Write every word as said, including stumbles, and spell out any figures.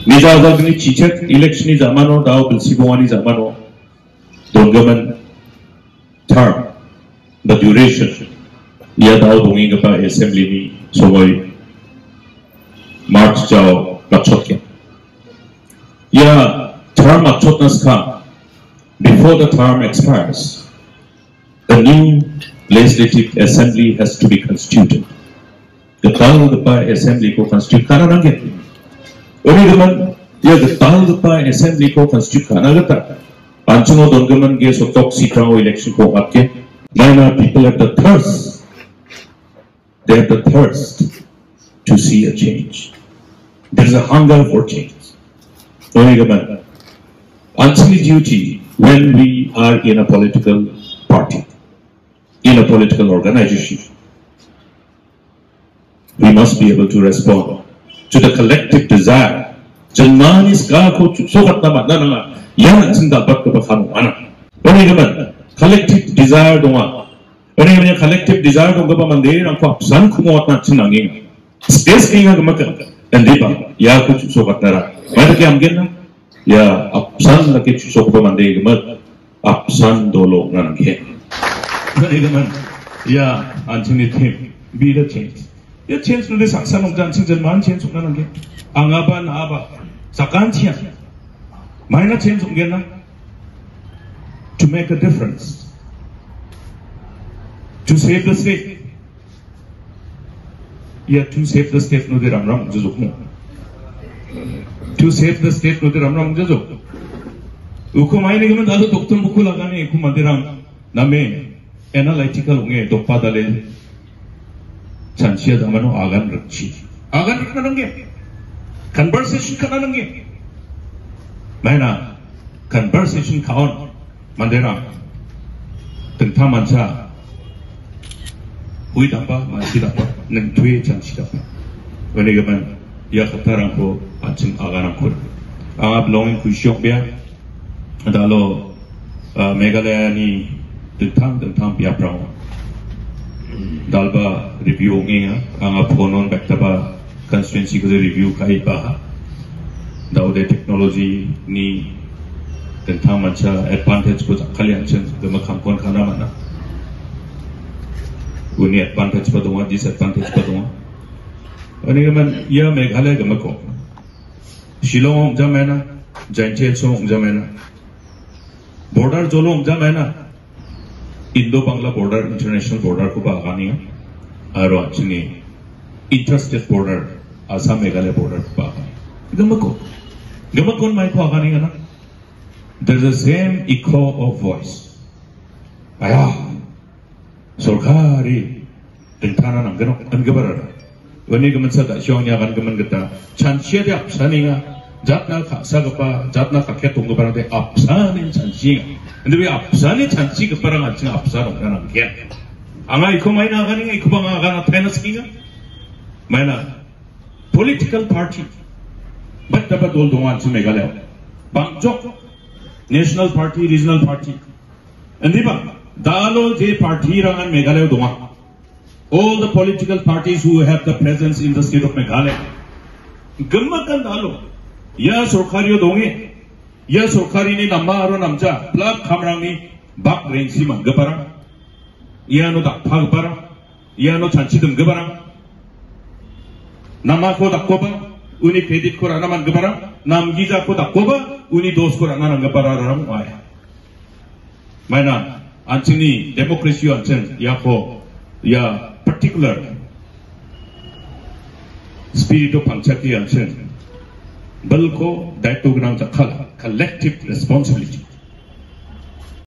Nijagagni chichek election ni zamano dao bilsibongani zamano donggaman term the duration ya dao dongi gapa assembly ni sogoi march jao lakchotke ya term lakchotnas ka before the term expires the new legislative assembly has to be constituted. The dao gapa assembly ko constitute kana nangge Oni gaman, ya getal gepa assembly ko constitute kana gata. Panchungo don gaman ge sotok sitrao election ko apke. Mana people have the thirst. They have the thirst to see a change. There is a hunger for change. Oni gaman, Anchini duty when we are in a political party, in a political organization, we must be able to respond to the collective desire. Janman is kako sokat na na na yan sinda bat ko bakano ana. Oni gaman collective desire donga. Oni gaman collective desire donga ba mande ang ko apsan kumot na sinanging. Space kinga gamakan and diba ya ko sokat na ra. Mada ki amgen na ya apsan na ki sokat ba mande gamat apsan dolo na nanghe. Oni gaman ya Anthony Tim be the change. Ya change nude saksa nongjan chingjan man change sukna nangge angaba naaba sakantia maina change ungena to make a difference to save the state ya to save the state nude ram ram juzukmu to save the state nude ram ram juzuk uko maina gemen dado Doctor Mukul agane ku mandirang name analytical unge dokpa dale Chanchia damano agan rakchi. Agan kanange. Conversation kanange. Mana conversation kaon mandera. Tentang manca. Hui dapa manci dapa. Neng tui chanchi dapa. Wene gaman ya katarang ko achin agan angkur. Angap longin kusyok biya. Dalo Meghalaya ni tentang tentang biya prao. Dalba review ngenga anga phonon baktaba constituency ko review kai ba daude technology ni tentang mancha advantage ko kalian chen gama kampon kana mana uni advantage pa donga disadvantage pa donga ani gaman ya Meghalaya gama ko Shillong jamena Jaintiel song jamena border jolong jamena Indo-Bangla border, international border ko ba agani aro achini interstate border Assam Meghalaya border ko ba agani gamako gamakon mai ko agani ana there's the same echo of voice aya sorkari tentana nang gano an gabara wani gaman sa da syong nya gan gaman gata chanchia de apsaninga jatna sagapa jatna kakya tunggu barang de apsanin chanchi 근데 왜 앞산에 잔치가 빠랑 아침 앞산 오가는 게 아마 이거 많이 나가는 게 이거 방아 가나 페너스기가 마이나 political party 맞다바 돌 동안 좀 메갈래요 방적 national party regional party 근데 봐 다로 제 파티랑한 메갈래요 동안 all the political parties who have the presence in the state of Meghalaya 금막간 다로 야 sorkari 동에 Ya sorkari ni nama aro namja plak kamrang ni bak rengsi mang gebarang ya no dak pag barang ya no chanchi dem gebarang nama ko dak koba uni pedit ko rana man gebarang nam giza ko dak koba uni dos ko rana nang gebarang ram waya maina anchini democracy anchen ya ko ya particular spirit of panchaki anchen Balko daito gnang jakhala collective responsibility